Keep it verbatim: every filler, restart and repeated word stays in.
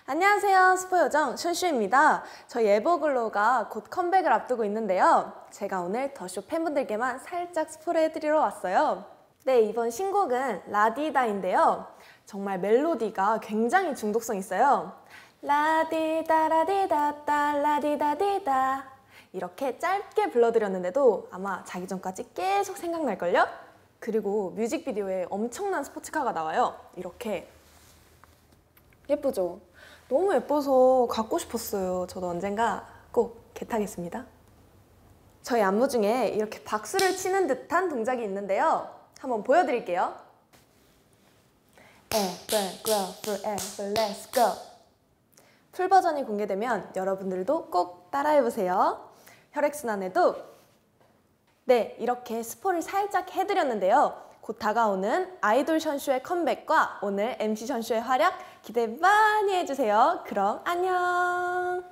안녕하세요, 스포요정 슌슈입니다. 저희 에버글로우가 곧 컴백을 앞두고 있는데요. 제가 오늘 더쇼 팬분들께만 살짝 스포를 해드리러 왔어요. 네, 이번 신곡은 라디다인데요. 정말 멜로디가 굉장히 중독성 있어요. 라디다라디다따 라디다디다 이렇게 짧게 불러드렸는데도 아마 자기 전까지 계속 생각날걸요? 그리고 뮤직비디오에 엄청난 스포츠카가 나와요. 이렇게 예쁘죠? 너무 예뻐서 갖고 싶었어요. 저도 언젠가 꼭 개타겠습니다. 저희 안무 중에 이렇게 박수를 치는 듯한 동작이 있는데요. 한번 보여드릴게요. Ever grow forever, let's go. 풀 버전이 공개되면 여러분들도 꼭 따라해보세요. 혈액순환에도 네, 이렇게 스포를 살짝 해드렸는데요. 곧 다가오는 아이돌 션슈의 컴백과 오늘 엠씨 션슈의 활약 기대 많이 해주세요. 그럼 안녕!